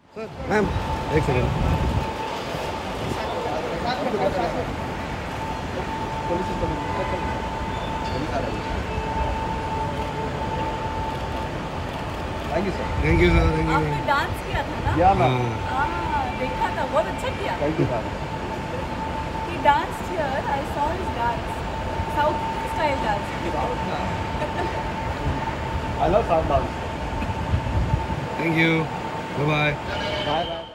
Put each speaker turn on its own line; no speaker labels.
Sir ma'am एक second thank you sir thank you sir thank you
आपने dance किया था ना?
या मैम
देखा था, बहुत अच्छा किया।
Thank you ma'am
He danced here. I saw his dance. South style dance.
I love South dance. Thank you. Bye bye. Bye bye.